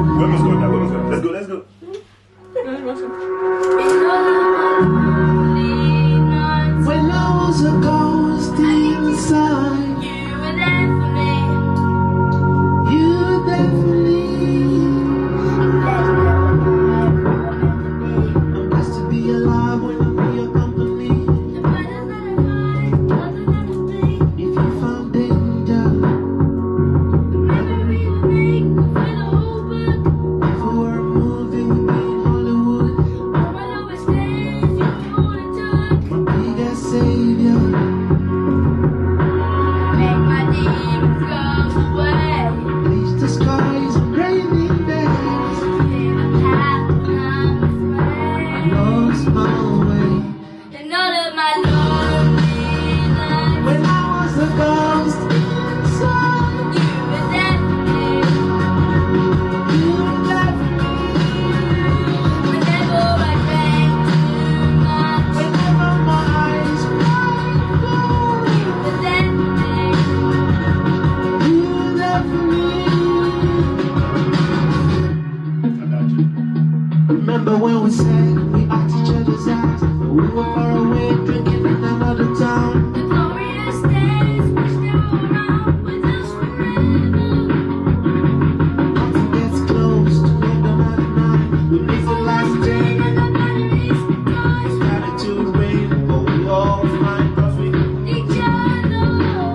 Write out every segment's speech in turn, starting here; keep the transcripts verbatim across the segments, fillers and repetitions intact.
Women's going now, women's going. Let's go, let's go. When I was a ghost inside, You were there for me. you there for me. I'm blessed to be alive when I'm in your company. The brothers that I find, brothers that I stay. If you found danger, The memory we make will fill the whole book. if it were a movie, we'd be in Hollywood. Oh, I always stays, you hold it dark. My biggest savior. Make my demons go away. Bleach the skies on rainy days. Clear the path when I'm afraid. Lost my way. And all of my lonely nights, When I was a ghost inside, you were there for me. you left me. Whenever I drank too much, Whenever my eyes cried, you were there for me. you left me. I got you. Remember when we said we at each other's eyes, but we were far away drinking in another town. The glorious days wish they were around with us forever. As it gets close to London at night, we miss the last train And and the batteries die. started to rain, but we all fine 'cause we Each other.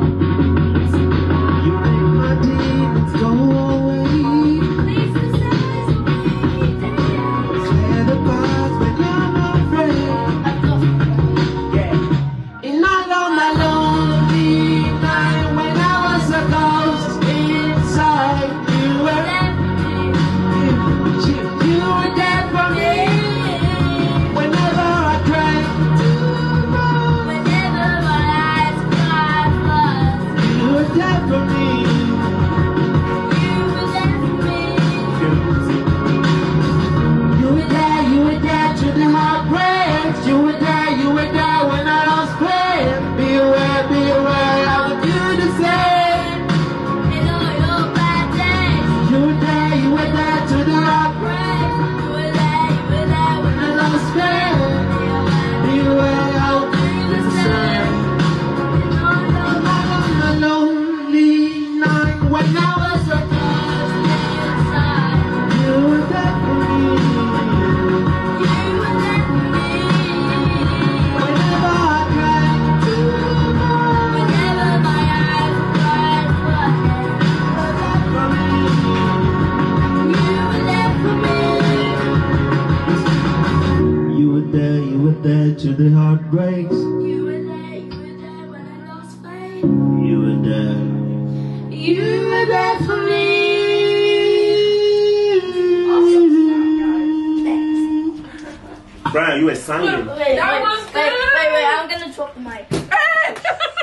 you make my demons go away. Please the skies away. Clear the path when I'm afraid. Yeah. And night on my lonely night when I was a ghost inside, you were you, you, you were there for me. Whenever I cried too much, Whenever my eyes cry blood, you were there for me. you were there for me. You were there, you were there to the heartbreaks. You were there, you were there when I lost faith. Beware, beware, I would do the same. In all your bad days, You were there, you were there to the heartbreaks. you were there, you were there when When I I lost faith. Beware, I would do the same. in all your Night on a lonely night when I was a bad inside. you were there for me. You were there for me. Whenever I cried too much, Whenever my eyes cried blood, you you were there for me. You were there for me. were there, you were there to the heartbreaks. You were there, you were there when I lost faith. You were there. You were there for me. Brian, you were singing. Wait, wait, wait, wait, wait, I'm gonna drop the mic.